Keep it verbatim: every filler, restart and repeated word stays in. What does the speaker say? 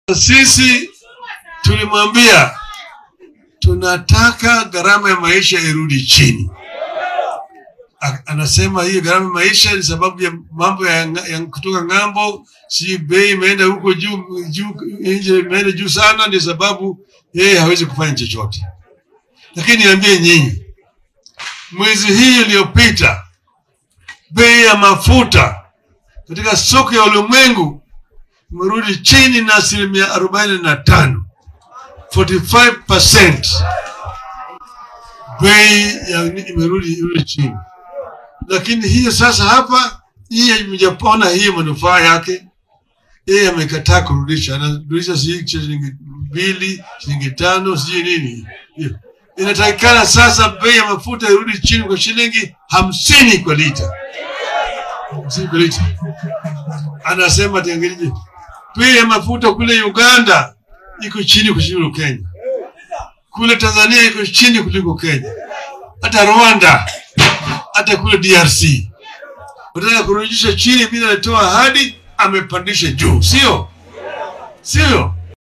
Sisi tulimwambia tunataka gharama ya maisha irudi chini. Anasema hii gharama ya maisha ni sababu ya mambo ya, ya kutoka ngambo, si bei imeenda huko juu juu nje imeenda juu sana, ni sababu yeye hawezi kufanya chochote. Lakini niambie nyinyi, mwezi hii iliyopita bei ya mafuta katika soko ya ulimwengu imerudi chini na asilimia arobaini na tano, forty-five percent. Bei ya imerudi imerudi chini. Lakini hiyo sasa hapa hii mjapona hii manufaa yake, yeye amekataa kurudisha, anarudisha shilingi mbili, shilingi tano, sijui nini. Inatakikana sasa bei ya mafuta irudi chini kwa shilingi hamsini kwa lita. hamsini kwa lita. Anasema tengeneje, bei ya mafuta kule Uganda iko chini kuliko Kenya. Kule Tanzania iko chini kuliko Kenya. Hata Rwanda, hata kule D R C. Badala kurudisha chini bila kutoa ahadi, amepandisha juu. Sio? Sio?